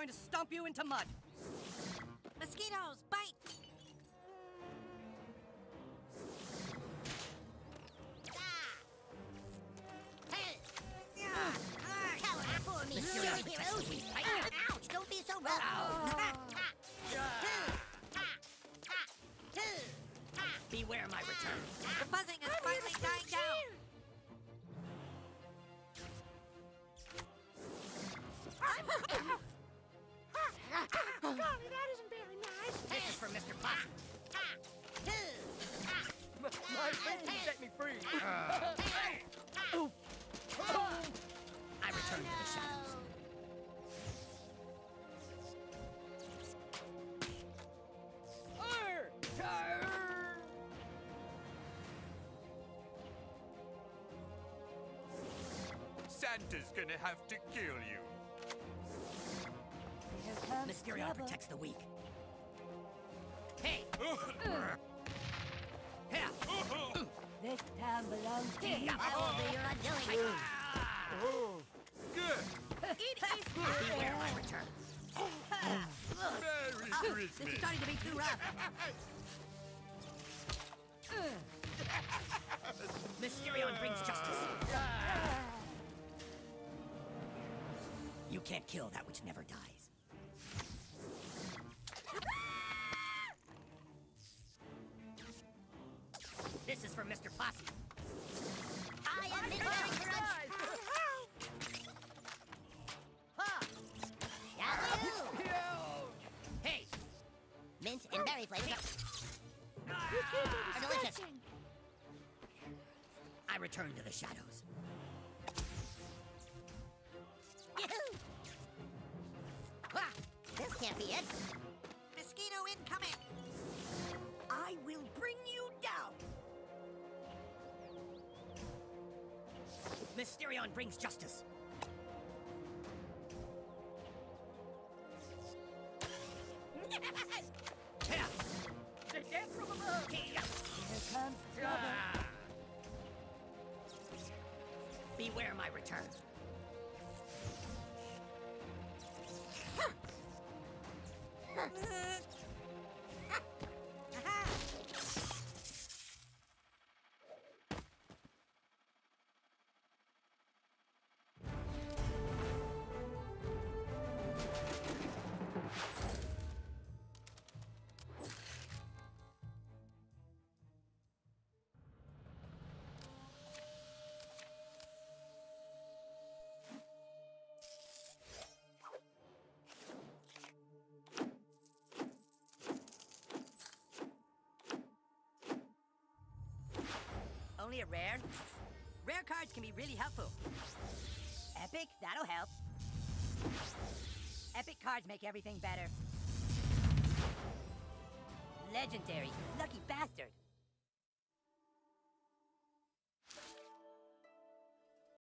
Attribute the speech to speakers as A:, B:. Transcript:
A: going to stomp you into mud.
B: Mosquitoes, bite! Coward for me, superheroes! Ouch! Don't be so rough!
A: Beware my return.
B: The buzzing is finally dying down!
C: Golly, that isn't very nice.
A: This is for Mr. Possum.
D: My friend set me free.
A: I return to the shadows.
E: Santa's gonna have to kill you.
A: Mysterion protects the weak. Hey!
F: This town belongs to you.
B: I will be your undoing.
E: Good.
A: Beware my return.
E: Merry
B: This is
E: Christmas.
B: starting to be too rough.
A: Mysterion brings justice. You can't kill that which never dies. This is for Mr. Possum.
B: I am Midnight Crunch! Yahoo!
A: Hey!
B: Mint and berry flavor are delicious.
A: I return to the shadows.
B: Yahoo! This can't be it. Mosquito incoming!
A: I will bring you down! Mysterion brings justice.
D: They dance from above.
F: Here comes trouble.
A: Beware my return.
B: Only a rare? Rare cards can be really helpful. Epic, that'll help. Epic cards make everything better. Legendary, lucky bastard.